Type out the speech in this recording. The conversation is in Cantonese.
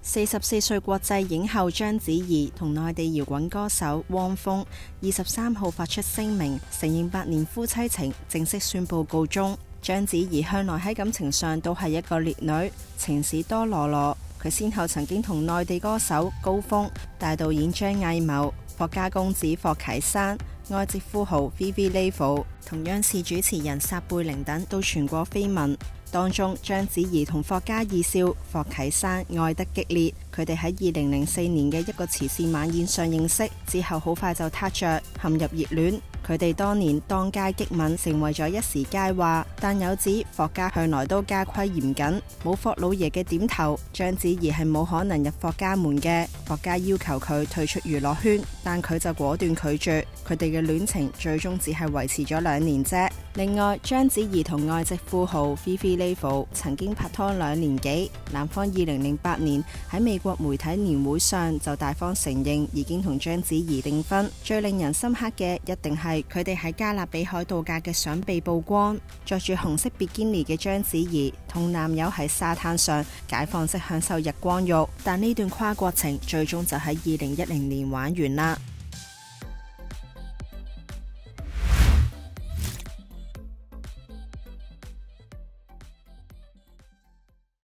44歲國際影后章子怡同內地搖滾歌手汪峰23號發出聲明，承認8年夫妻情正式宣布告終。章子怡向來喺感情上都係一個烈女，情史多羅羅。佢先後曾經同內地歌手高峰、大導演張藝謀、霍家公子霍啟山、外籍富豪 Vivi Level 同央視主持人撒貝寧等都傳過緋聞。當中章子怡同霍家二少霍啟山愛得激烈，佢哋喺2004年嘅一個慈善晚宴上認識，之後好快就撻着陷入熱戀。佢哋當年當街激吻，成為咗一時佳話，但有指霍家向來都家規嚴謹，冇霍老爺嘅點頭，章子怡係冇可能入霍家門嘅。霍家要求佢退出娛樂圈，但佢就果斷拒絕。佢哋嘅戀情最終只係維持咗2年啫。另外，章子怡同外籍富豪 Vivi Level 曾經拍拖2年幾，男方2008年喺美國媒體年會上就大方承認已經同章子怡訂婚。最令人深刻嘅一定係佢哋喺加勒比海度假嘅相被曝光，着住紅色比基尼嘅章子怡同男友喺沙灘上解放式享受日光浴，但呢段跨國情最終就喺2010年玩完啦。